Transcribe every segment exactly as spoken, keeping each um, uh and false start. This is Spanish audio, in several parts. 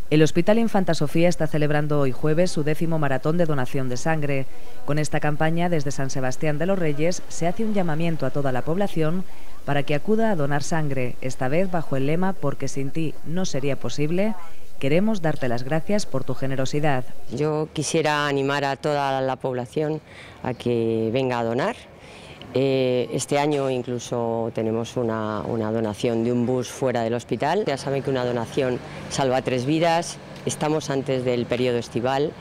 El Hospital Infanta Sofía está celebrando hoy jueves su décimo maratón de donación de sangre. Con esta campaña, desde San Sebastián de los Reyes, se hace un llamamiento a toda la población para que acuda a donar sangre, esta vez bajo el lema «Porque sin ti no sería posible». Queremos darte las gracias por tu generosidad. Yo quisiera animar a toda la población a que venga a donar. Eh, este año incluso tenemos una, una donación de un bus fuera del hospital. Ya saben que una donación salva tres vidas, estamos antes del periodo estival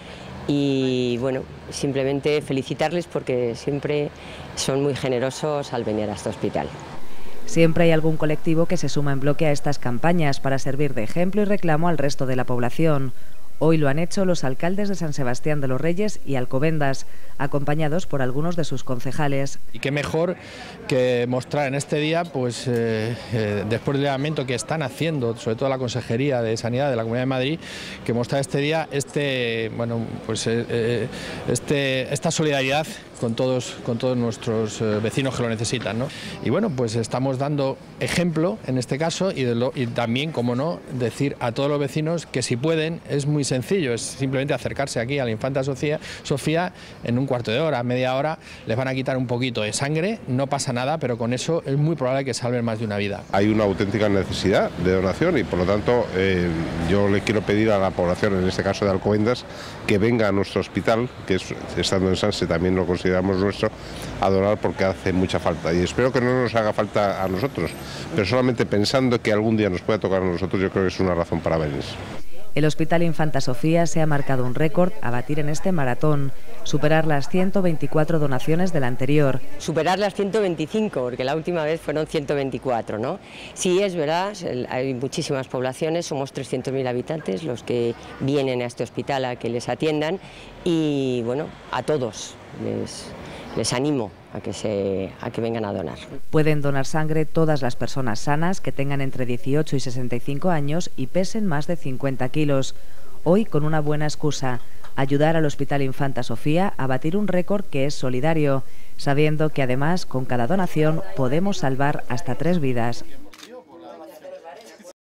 y bueno, simplemente felicitarles porque siempre son muy generosos al venir a este hospital. Siempre hay algún colectivo que se suma en bloque a estas campañas para servir de ejemplo y reclamo al resto de la población. Hoy lo han hecho los alcaldes de San Sebastián de los Reyes y Alcobendas, acompañados por algunos de sus concejales. Y qué mejor que mostrar en este día, pues eh, eh, después del llamamiento que están haciendo, sobre todo la Consejería de Sanidad de la Comunidad de Madrid, que mostrar este día este, bueno, pues, eh, este, esta solidaridad con todos, con todos nuestros eh, vecinos que lo necesitan, ¿no? Y bueno, pues estamos dando ejemplo en este caso y, de lo, y también, como no, decir a todos los vecinos que si pueden, es muy sencillo, es simplemente acercarse aquí a la Infanta Sofía, Sofía en un cuarto de hora, media hora, les van a quitar un poquito de sangre, no pasa nada, pero con eso es muy probable que salven más de una vida. Hay una auténtica necesidad de donación y por lo tanto eh, yo le quiero pedir a la población, en este caso de Alcobendas, que venga a nuestro hospital, que es, estando en Sanse también lo consideramos nuestro, a donar porque hace mucha falta y espero que no nos haga falta a nosotros, pero solamente pensando que algún día nos pueda tocar a nosotros yo creo que es una razón para venir. El Hospital Infanta Sofía se ha marcado un récord a batir en este maratón, superar las ciento veinticuatro donaciones del anterior. Superar las ciento veinticinco, porque la última vez fueron ciento veinticuatro, ¿no? Sí, es verdad, hay muchísimas poblaciones, somos trescientos mil habitantes los que vienen a este hospital a que les atiendan y, bueno, a todos les, les animo a que, se, a que vengan a donar. Pueden donar sangre todas las personas sanas que tengan entre dieciocho y sesenta y cinco años y pesen más de cincuenta kilos. Hoy con una buena excusa, ayudar al Hospital Infanta Sofía a batir un récord que es solidario, sabiendo que además con cada donación podemos salvar hasta tres vidas.